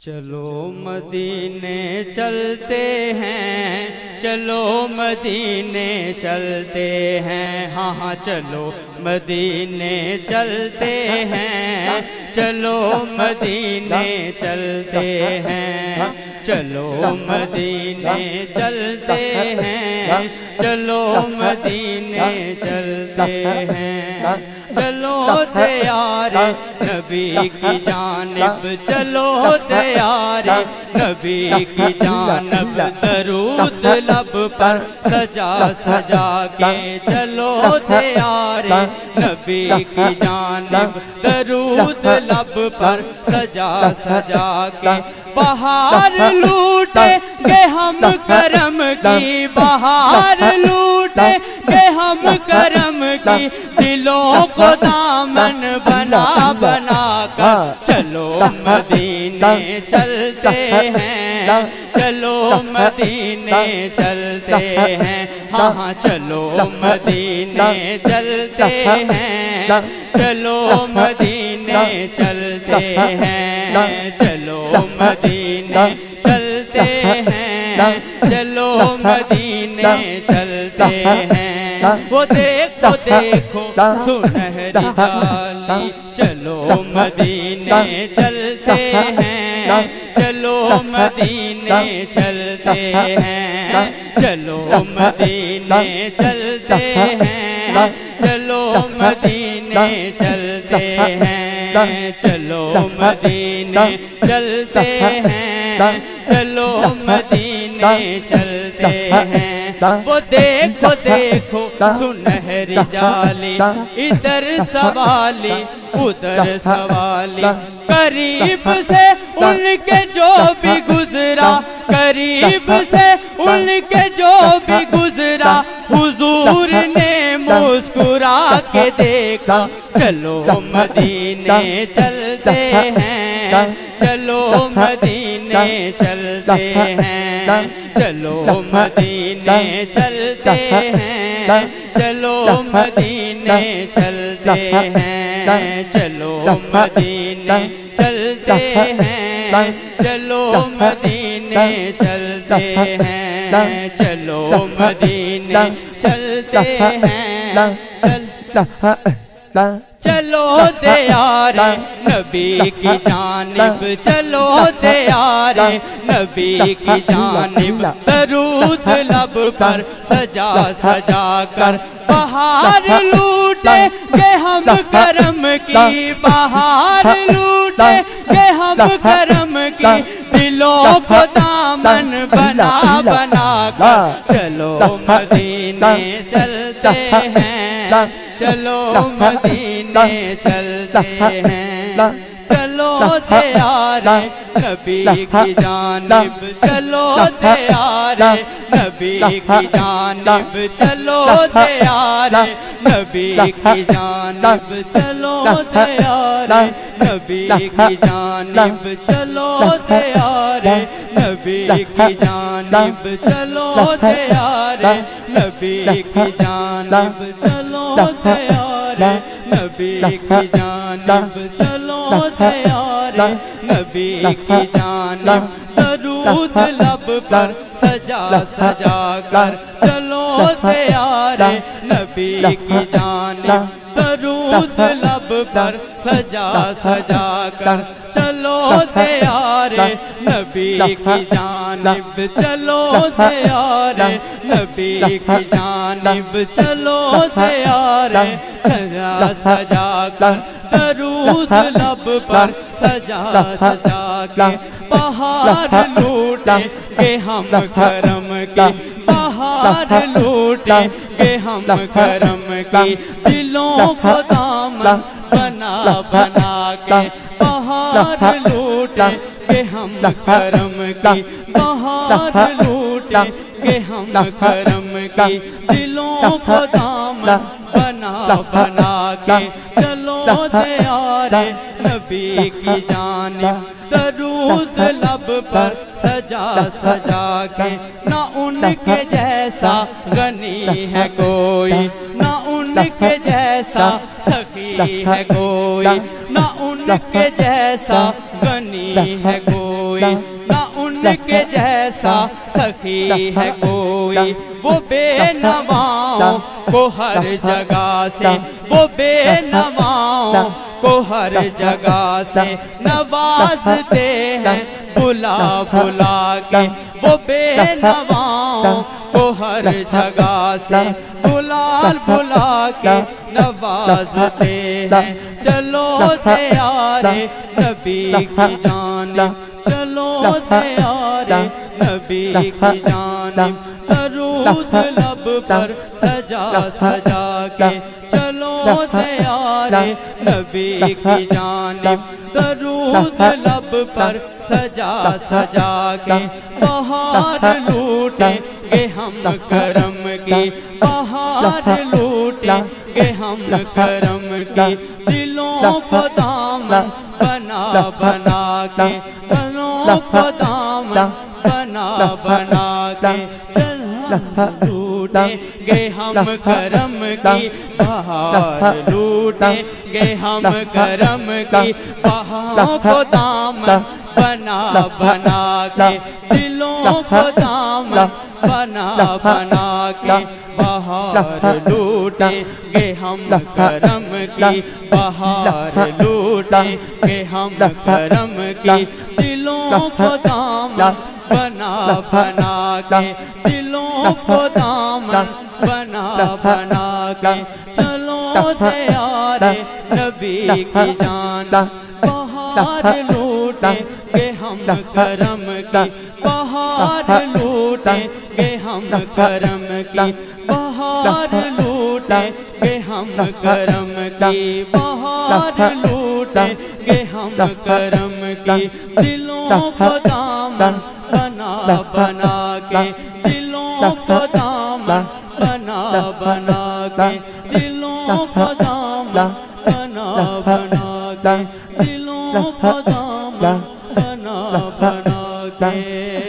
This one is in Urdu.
چلو مدینے چلتے ہیں، چلو مدینے چلتے ہیں، ہاں ہاں چلو مدینے چلتے ہیں، چلو مدینے چلتے ہیں، چلو مدینے چلتے ہیں، چلو مدینے چلتے ہیں، چلو دیار نبی کی جانب، چلو دیار نبی کی جانب، درود لب پر سجا سجا کے، چلو دیار نبی کی جانب، درود لب پر سجا سجا کے، بہار لوٹے گے ہم کرم کی، بہار لوٹے گے ہم کرم کی، دلوں کو دامن بنا بنا کر، چلو مدینے چلتے ہیں، چلو مدینے چلتے ہیں، ہاں ہاں چلو مدینے چلتے ہیں، چلو مدینے چلتے ہیں، چلو مدینے چلتے ہیں، چلو مدینے چلتے ہیں، وہ دیکھو دیکھو سنہری جالی، چلو مدینے چلتے ہیں، چلو مدینے چلتے ہیں، چلو مدینے چلتے ہیں، چلو مدینے چلتے ہیں، چلو مدینے چلتے ہیں، چلو مدینے چلتے ہیں، وہ دیکھو دیکھو سنہری جالی، ادھر سوالی ادھر سوالی، قریب سے ان کے جو بھی گزرا، قریب سے ان کے جو بھی گزرا، حضور نے مسکرا کے دیکھا، چلو مدینے چلتے ہیں، چلو مدینے چلتے ہیں، چلو مدینے چلتے ہیں، چلو مدینے چلتے ہیں، چلو مدینے چلتے ہیں، چلو مدینے چلتے ہیں، چلو مدینے چلتے ہیں، چلو دیار نبی کی جانب، چلو دیار نبی کی جانب، درود لب پر سجا سجا کر، بہار لوٹے گے ہم کرم کی، بہار لوٹے گے ہم کرم کی، دلوں کو دامن بنا بنا کر، چلو مدینے چلتے ہیں، چلو مدینے چلتے ہیں، چلو دیار نبی کی جانب، چلو دیار نبی کی جانب، چلو دیار نبی کی جانب، چلو دیار نبی کی جانب، چلو دیار نبی کی جانب، چلو دیار نبی کی جانب، چلو دیار نبی کی جانب، چلو دیار نبی کی جانب، درود لب پر سجا سجا کر، چلو دیار نبی کی جانب، درود لب پر سجا سجا کر، چلو دیار نبی کی جانب، چلو دیار نبی کی جانب، چلو دیار سجا سجا کر، درود لب پر سجا سجا کے، بہار لوٹے گے ہم کرم کی، بہار لوٹے گے ہم کرم کی، دلوں کو دامن بنا بنا کے، بہار لوٹے گے ہم کرم کی، بہار لوٹے گے ہم کرم کی، دلوں کو دامن بنا بنا کے، چلو دیار نبی کی جانب، درود لب پر سجا سجا کے، نہ ان کے جیسا غنی ہے کوئی، نہ ان کے جیسا سخی ہے کوئی، نہ ان کے جیسا غنی ہے کوئی، کوئی نہ ان کے جیسا سخی ہے کوئی وہ بے نواؤں کو ہر جگہ سے وہ بے نواؤں کو ہر جگہ سے نوازتے ہیں بلا بلا کے وہ بے نواؤں کو ہر جگہ سے بلا بلا کے نوازتے ہیں چلو دیارے نبی کی جانب چلو دیارے نبی کی جانب درود لب پر سجا سجا کے چلو دیارے نبی کی جانب درود لب پر سجا سجا کے بہار لوٹیں گے ہم کرم کی بہار لوٹیں گے ہم کرم کی دلوں کو دامن بنا بنا کے دلوں کو دامن بنا بنا کے لوٹیں گے ہم کرم کی بہار لوٹیں گے ہم کرم کی بہاروں کو دامن بنا بنا کے دلوں کو دامن بنا بنا کے بہار لوٹیں گے ہم کرم کی بہار لوٹیں گے ہم کرم کی دلوں کو دامن بنا بنا کے دلوں کو دامن بنا بنا کے چلو دیارے نبی کی جانب بہار لوٹیں گے ہم کرم کی بہار لوٹیں گے ہم کرم کی بہار لوٹیں گے ہم کرم کی بہار لوٹیں گے ہم کرم کی دلوں کو دامن بنا بنا کے دلوں کو دامن بنا بنا کے دلوں کو دامن بنا بنا کے دلوں کو دامن بنا بنا کے